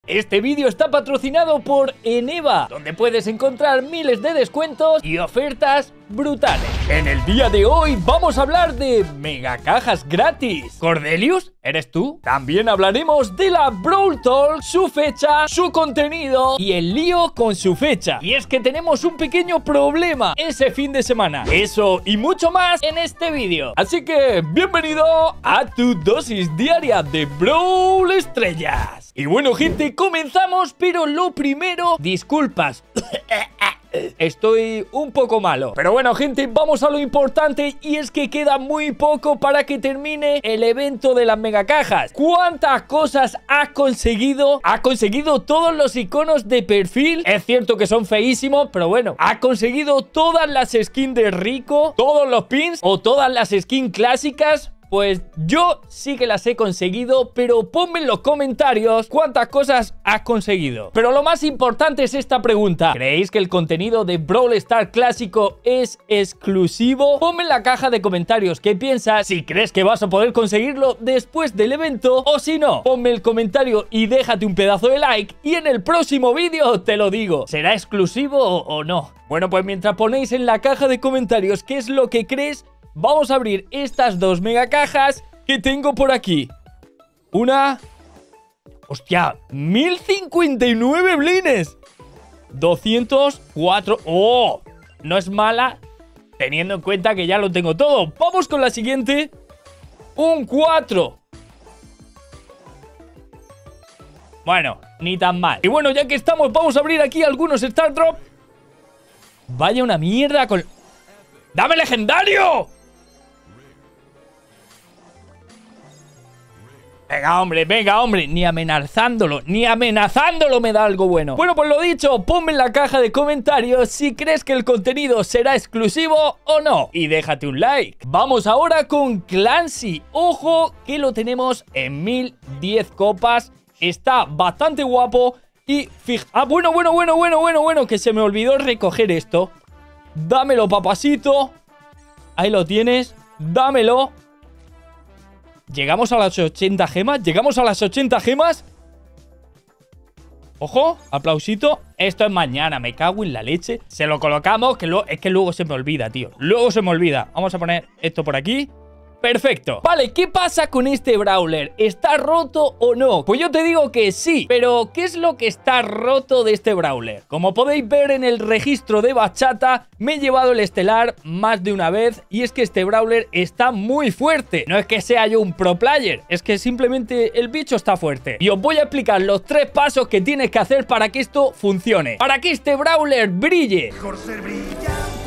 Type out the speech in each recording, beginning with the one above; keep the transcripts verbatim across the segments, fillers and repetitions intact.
Este vídeo está patrocinado por Eneva, donde puedes encontrar miles de descuentos y ofertas brutales. En el día de hoy vamos a hablar de mega cajas gratis. ¿Cordelius? ¿Eres tú? También hablaremos de la Brawl Talk, su fecha, su contenido y el lío con su fecha. Y es que tenemos un pequeño problema ese fin de semana. Eso y mucho más en este vídeo. Así que bienvenido a tu dosis diaria de Brawl Estrellas. Y bueno, gente, comenzamos, pero lo primero, disculpas. Estoy un poco malo. Pero bueno, gente, vamos a lo importante, y es que queda muy poco para que termine el evento de las megacajas. ¿Cuántas cosas has conseguido? ¿Has conseguido todos los iconos de perfil? Es cierto que son feísimos, pero bueno, ¿has conseguido todas las skins de Rico? ¿Todos los pins? ¿O todas las skins clásicas? Pues yo sí que las he conseguido, pero ponme en los comentarios cuántas cosas has conseguido. Pero lo más importante es esta pregunta: ¿creéis que el contenido de Brawl Stars clásico es exclusivo? Ponme en la caja de comentarios qué piensas, si crees que vas a poder conseguirlo después del evento, o si no, ponme el comentario y déjate un pedazo de like, y en el próximo vídeo te lo digo, ¿será exclusivo o, o no? Bueno, pues mientras ponéis en la caja de comentarios qué es lo que crees, vamos a abrir estas dos mega cajas que tengo por aquí. Una... ¡Hostia! ¡mil cincuenta y nueve blines! doscientos cuatro... ¡Oh! No es mala, teniendo en cuenta que ya lo tengo todo. Vamos con la siguiente. Un cuatro. Bueno, ni tan mal. Y bueno, ya que estamos, vamos a abrir aquí algunos Star Drop. Vaya una mierda con... ¡Dame legendario! Venga, hombre, venga, hombre. Ni amenazándolo, ni amenazándolo me da algo bueno. Bueno, pues lo dicho, ponme en la caja de comentarios si crees que el contenido será exclusivo o no. Y déjate un like. Vamos ahora con Clancy. Ojo que lo tenemos en mil diez copas. Está bastante guapo. Y fija... Ah, bueno, bueno, bueno, bueno, bueno, bueno. Que se me olvidó recoger esto. Dámelo, papacito. Ahí lo tienes. Dámelo. Llegamos a las ochenta gemas. Llegamos a las ochenta gemas. Ojo, aplausito. Esto es mañana, me cago en la leche. Se lo colocamos, que luego, es que luego se me olvida, tío. Luego se me olvida. Vamos a poner esto por aquí. Perfecto. Vale, ¿qué pasa con este Brawler? ¿Está roto o no? Pues yo te digo que sí. Pero, ¿qué es lo que está roto de este Brawler? Como podéis ver en el registro de Bachata, me he llevado el estelar más de una vez. Y es que este Brawler está muy fuerte. No es que sea yo un pro player, es que simplemente el bicho está fuerte. Y os voy a explicar los tres pasos que tienes que hacer para que esto funcione. Para que este Brawler brille. Mejor ser brillante,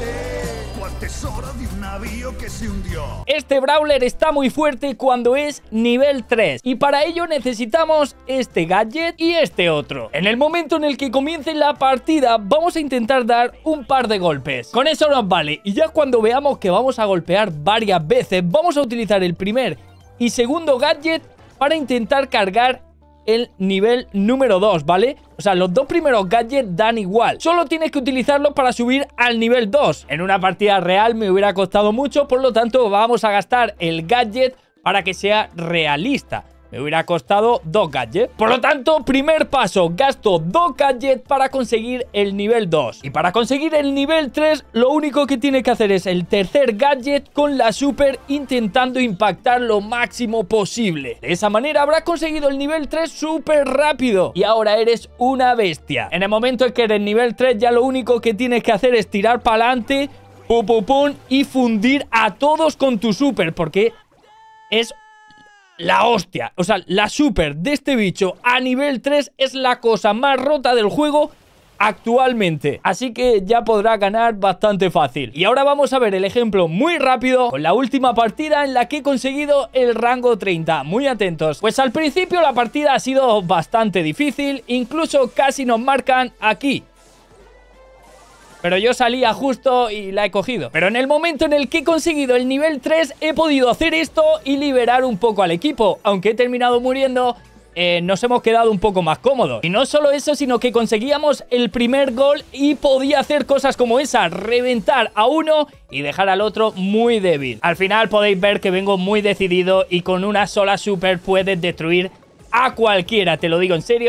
cual tesoro de un navío que se hundió. Este Brawler está muy fuerte cuando es nivel tres, y para ello necesitamos este gadget y este otro. En el momento en el que comience la partida vamos a intentar dar un par de golpes. Con eso nos vale, y ya cuando veamos que vamos a golpear varias veces vamos a utilizar el primer y segundo gadget para intentar cargar el nivel número dos, ¿vale? O sea, los dos primeros gadgets dan igual. Solo tienes que utilizarlos para subir al nivel dos. En una partida real me hubiera costado mucho, por lo tanto vamos a gastar el gadget para que sea realista. Me hubiera costado dos gadgets. Por lo tanto, primer paso, gasto dos gadgets para conseguir el nivel dos. Y para conseguir el nivel tres, lo único que tiene que hacer es el tercer gadget con la super, intentando impactar lo máximo posible. De esa manera habrás conseguido el nivel tres súper rápido. Y ahora eres una bestia. En el momento en que eres nivel tres, ya lo único que tienes que hacer es tirar para adelante, pum, pum, pum, y fundir a todos con tu super, porque es la hostia. O sea, la super de este bicho a nivel tres es la cosa más rota del juego actualmente. Así que ya podrá ganar bastante fácil. Y ahora vamos a ver el ejemplo muy rápido con la última partida en la que he conseguido el rango treinta. Muy atentos. Pues al principio la partida ha sido bastante difícil. Incluso casi nos marcan aquí. Pero yo salía justo y la he cogido. Pero en el momento en el que he conseguido el nivel tres, he podido hacer esto y liberar un poco al equipo. Aunque he terminado muriendo, eh, nos hemos quedado un poco más cómodos. Y no solo eso, sino que conseguíamos el primer gol y podía hacer cosas como esa: reventar a uno y dejar al otro muy débil. Al final podéis ver que vengo muy decidido y con una sola super puedes destruir a cualquiera, te lo digo en serio.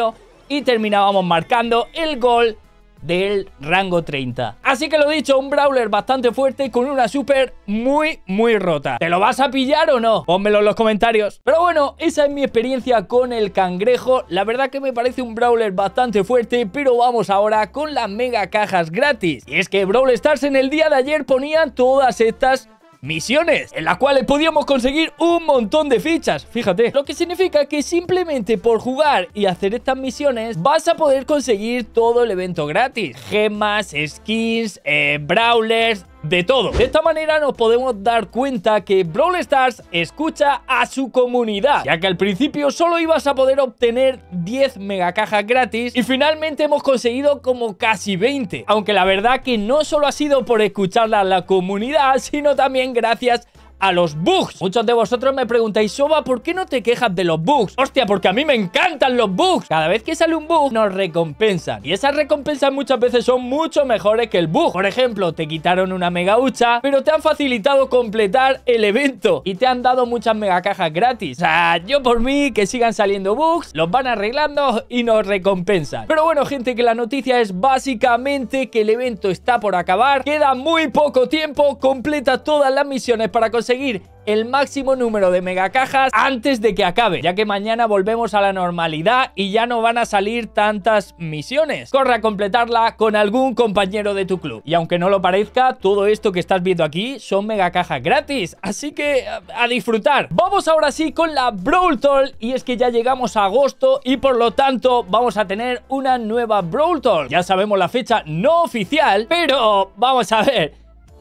y terminábamos marcando el gol del rango treinta. Así que lo dicho, un brawler bastante fuerte con una super muy, muy rota. ¿Te lo vas a pillar o no? Pónmelo en los comentarios. Pero bueno, esa es mi experiencia con el cangrejo. La verdad que me parece un brawler bastante fuerte, pero vamos ahora con las mega cajas gratis. Y es que Brawl Stars en el día de ayer ponían todas estas misiones, en las cuales podíamos conseguir un montón de fichas, fíjate. Lo que significa que simplemente por jugar y hacer estas misiones vas a poder conseguir todo el evento gratis. Gemas, skins, eh, brawlers, de todo. De esta manera nos podemos dar cuenta que Brawl Stars escucha a su comunidad, ya que al principio solo ibas a poder obtener diez megacajas gratis y finalmente hemos conseguido como casi veinte. Aunque la verdad que no solo ha sido por escucharla a la comunidad, sino también gracias a los bugs. Muchos de vosotros me preguntáis, Soba, ¿por qué no te quejas de los bugs? Hostia, porque a mí me encantan los bugs. Cada vez que sale un bug nos recompensan y esas recompensas muchas veces son mucho mejores que el bug. Por ejemplo, te quitaron una mega hucha, pero te han facilitado completar el evento y te han dado muchas mega cajas gratis. O sea, yo por mí que sigan saliendo bugs, los van arreglando y nos recompensan. Pero bueno, gente, que la noticia es básicamente que el evento está por acabar, queda muy poco tiempo, completa todas las misiones para conseguir el máximo número de megacajas antes de que acabe, ya que mañana volvemos a la normalidad y ya no van a salir tantas misiones. Corre a completarla con algún compañero de tu club. Y aunque no lo parezca, todo esto que estás viendo aquí son megacajas gratis, así que a, a disfrutar. Vamos ahora sí con la Brawl Talk, y es que ya llegamos a agosto y por lo tanto vamos a tener una nueva Brawl Talk. Ya sabemos la fecha no oficial, pero vamos a ver.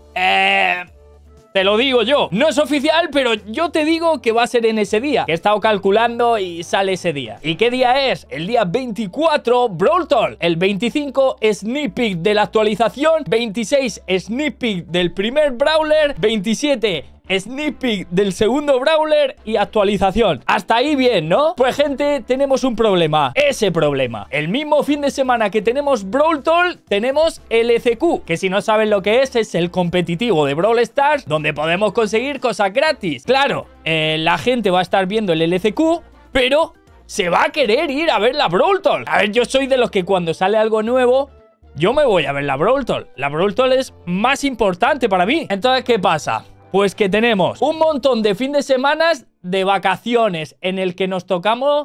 Eh... Te lo digo yo, no es oficial, pero yo te digo que va a ser en ese día, que he estado calculando y sale ese día. ¿Y qué día es? El día veinticuatro, Brawl Talk. El veinticinco, sneak peek de la actualización. veintiséis, sneak peek del primer brawler. veintisiete, sneak peek del segundo brawler y actualización. Hasta ahí bien, ¿no? Pues gente, tenemos un problema. Ese problema. El mismo fin de semana que tenemos Brawl Talk, tenemos L C Q, que si no saben lo que es, es el competitivo de Brawl Stars, donde podemos conseguir cosas gratis. Claro, eh, la gente va a estar viendo el L C Q, pero se va a querer ir a ver la Brawl Talk. A ver, yo soy de los que cuando sale algo nuevo, yo me voy a ver la Brawl Talk. La Brawl Talk es más importante para mí. Entonces, ¿qué pasa? Pues que tenemos un montón de fin de semanas de vacaciones en el que nos tocamos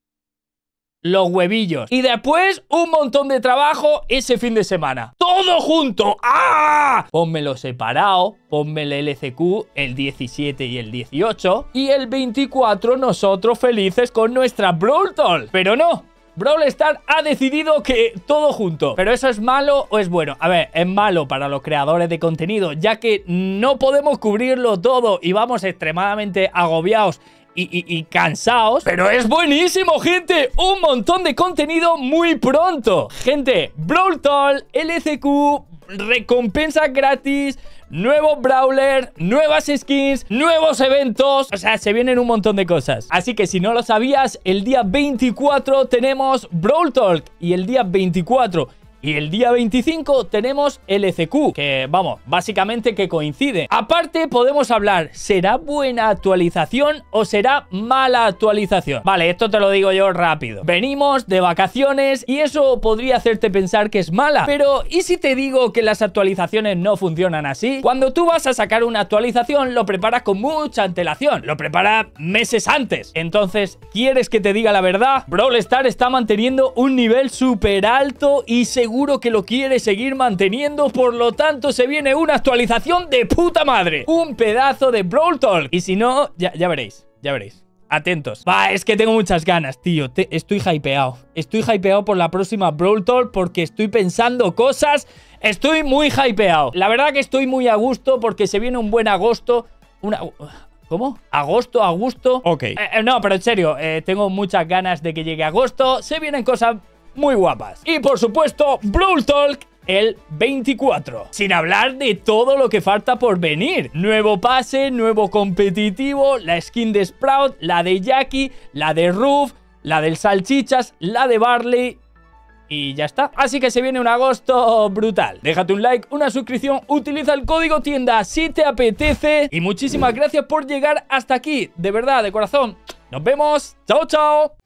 los huevillos. Y después un montón de trabajo ese fin de semana. ¡Todo junto! ¡Ah! Pónmelo separado. Ponme el L C Q el diecisiete y el dieciocho. Y el veinticuatro nosotros felices con nuestra Brawl Talk. Pero no. Brawl Stars ha decidido que todo junto. ¿Pero eso es malo o es bueno? A ver, es malo para los creadores de contenido, ya que no podemos cubrirlo todo y vamos extremadamente agobiados y, y, y cansados. Pero es buenísimo, gente. Un montón de contenido muy pronto. Gente, Brawl Talk, L C Q, recompensas gratis, nuevos brawlers, nuevas skins, nuevos eventos. O sea, se vienen un montón de cosas. Así que si no lo sabías, el día veinticuatro tenemos Brawl Talk y el día veinticuatro y el día veinticinco tenemos L C Q, que vamos, básicamente que coincide. Aparte podemos hablar, ¿será buena actualización o será mala actualización? Vale, esto te lo digo yo rápido. Venimos de vacaciones y eso podría hacerte pensar que es mala. Pero ¿y si te digo que las actualizaciones no funcionan así? Cuando tú vas a sacar una actualización lo preparas con mucha antelación, lo preparas meses antes. Entonces, ¿quieres que te diga la verdad? Brawl Stars está manteniendo un nivel súper alto y seguro que lo quiere seguir manteniendo, por lo tanto se viene una actualización de puta madre, un pedazo de Brawl Talk. Y si no, ya, ya veréis, ya veréis. Atentos. Va, es que tengo muchas ganas, tío. Te, estoy hypeado. Estoy hypeado por la próxima Brawl Talk porque estoy pensando cosas. Estoy muy hypeado. La verdad que estoy muy a gusto porque se viene un buen agosto. Una... ¿Cómo? ¿Agosto? ¿A gusto? Ok. Eh, eh, no, pero en serio, eh, tengo muchas ganas de que llegue agosto. Se vienen cosas muy guapas. Y por supuesto, Brawl Talk el veinticuatro. Sin hablar de todo lo que falta por venir. Nuevo pase, nuevo competitivo, la skin de Sprout, la de Jackie, la de Ruff, la del Salchichas, la de Barley. Y ya está. Así que se viene un agosto brutal. Déjate un like, una suscripción, utiliza el código tienda si te apetece. Y muchísimas gracias por llegar hasta aquí. De verdad, de corazón. Nos vemos. Chao, chao.